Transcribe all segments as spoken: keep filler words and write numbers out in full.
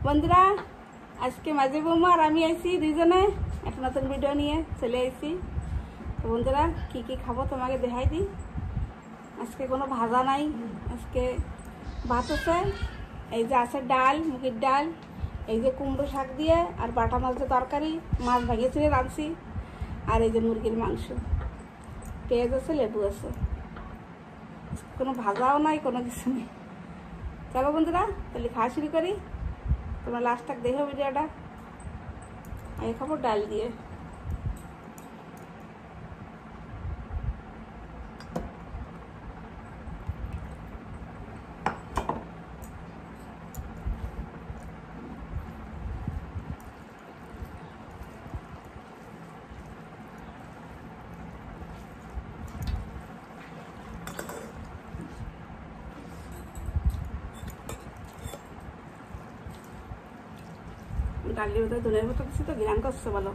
বন্ধুরা আজকে মাঝে বৌমা আর আমি আইছি দুইজনে একটা নতুন ভিডিও নিয়ে চলে আইছি। তো বন্ধুরা কি কি খাবো তোমাকে দেখাই দিই। আজকে কোনো ভাজা নাই, আজকে ভাত আছে, এই যে আছে ডাল, মুগের ডাল, এই যে কুমড়ো শাক দিয়ে আর বাটা মাছ দিয়ে তরকারি, মাছ ভেঙে ছিঁড়ে রাঁধছি, আর এই যে মুরগির মাংস, পেঁয়াজ আছে, লেবু আছে, কোনো ভাজাও নাই, কোনো কিছু নেই। চলো বন্ধুরা তাহলে খাওয়া শুরু করি। তোমরা লাস্ট তক দেখো ভিডিওটা। আমি খাবো ডাল দিয়ে। ডালের ভিতরে ধনের মতো কিছু তো ঘ্রাণ করছে বলো।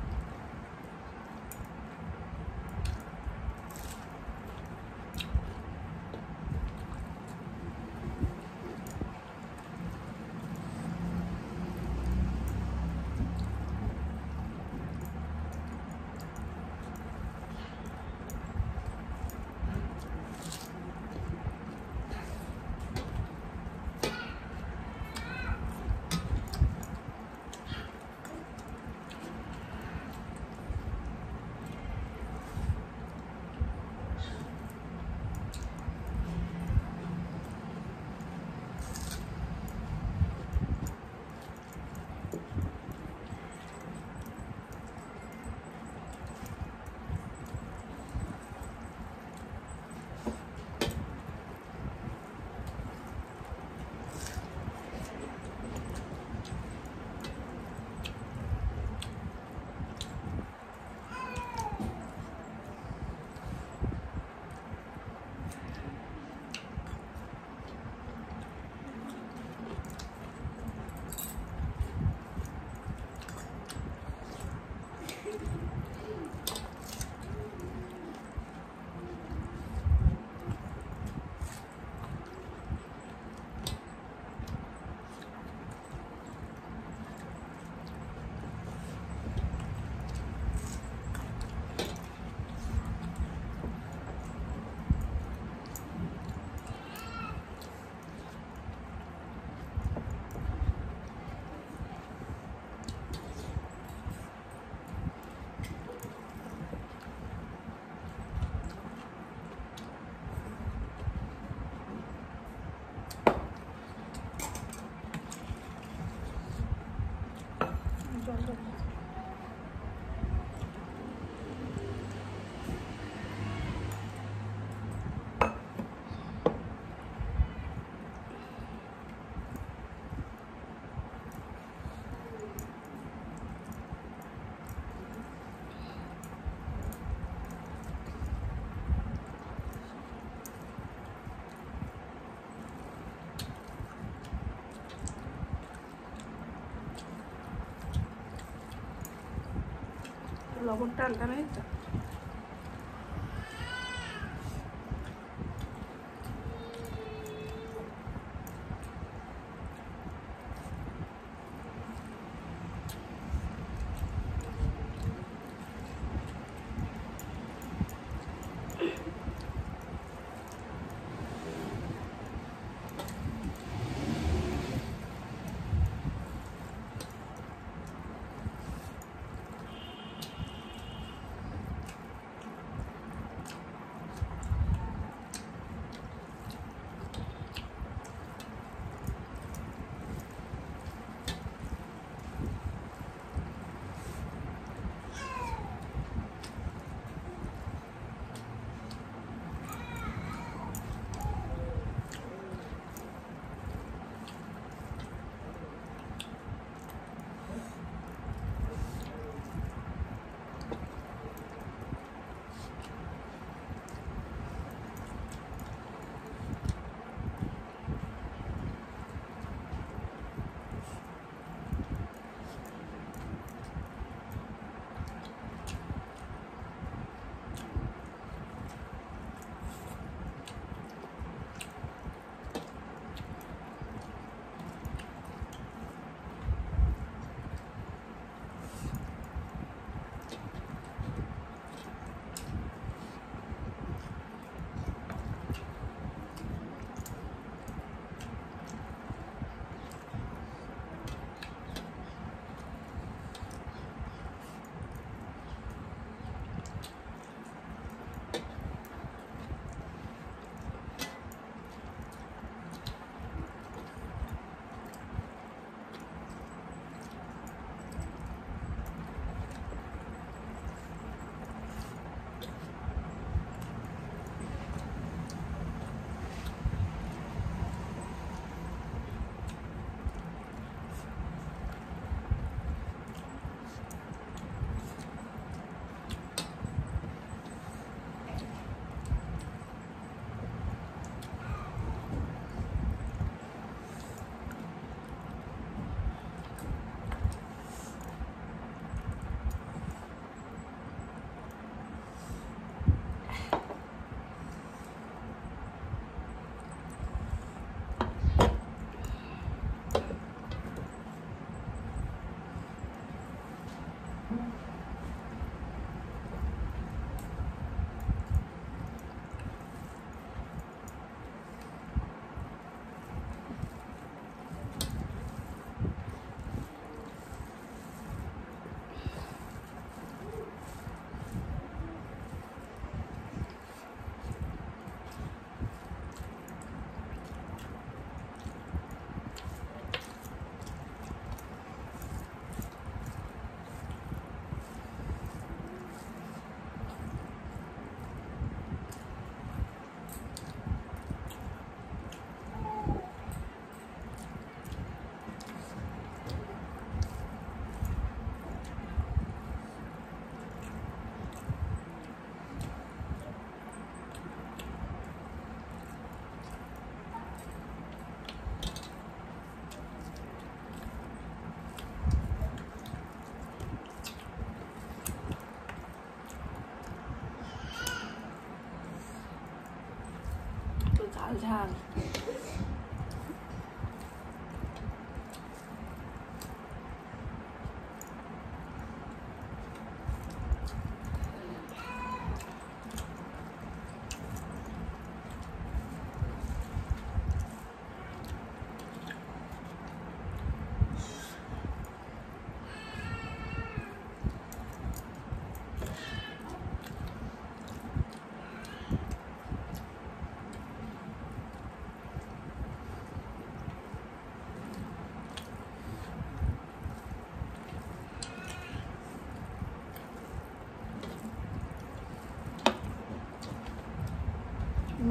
লবণটা আনতে নেই তো।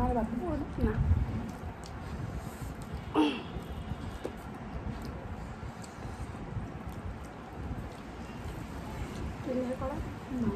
আর বাদ দেবো না করা না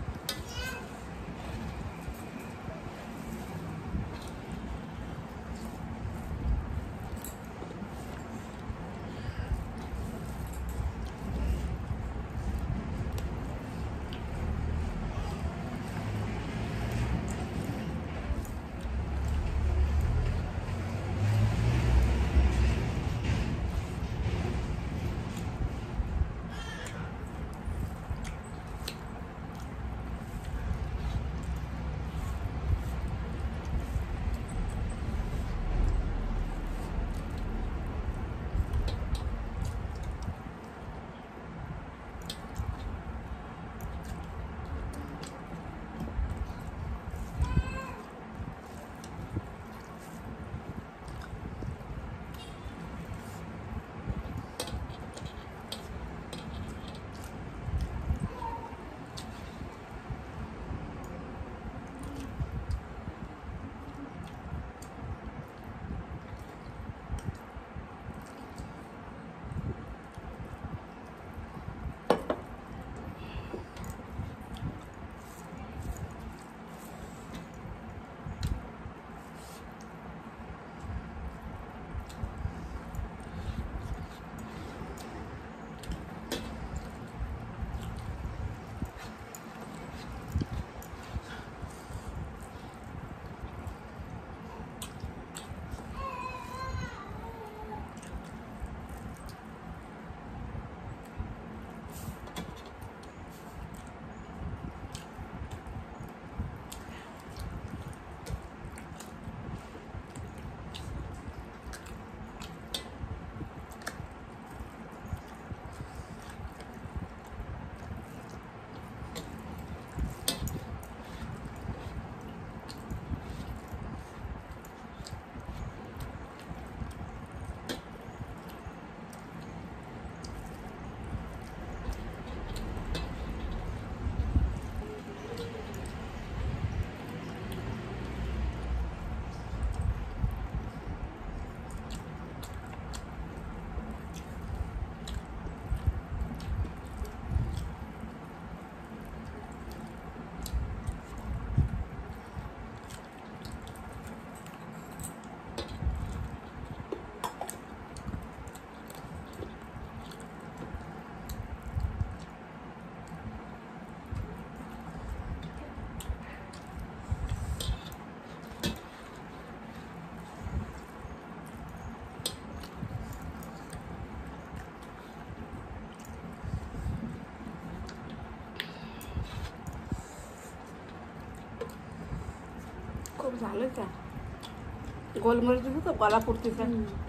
খুব ঝাল হয়েছে গোলমরিচ দিবি তো গলা পড়তেছে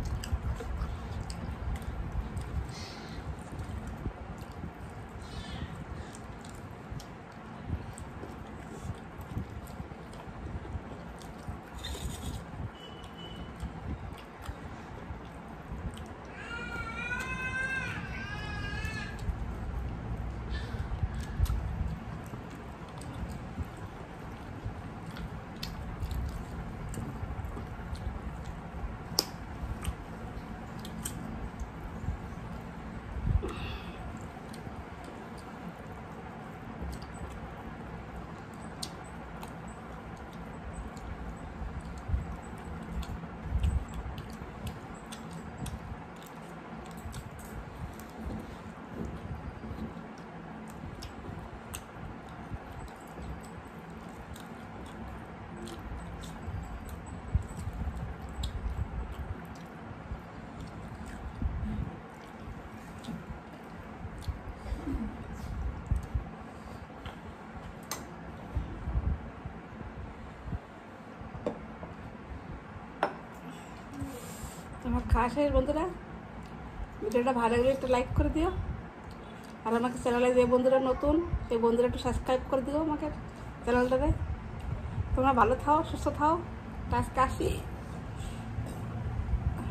তোমার খাওয়া শেষ বন্ধুরা, ভিডিওটা ভালো লাগলে একটু লাইক করে দিও, আর আমাকে চ্যানেলে যে বন্ধুরা নতুন সেই বন্ধুরা একটু সাবস্ক্রাইব করে দিও আমাকে চ্যানেলটাতে। তোমরা ভালো থাও, সুস্থ থাও, আজকে আসি।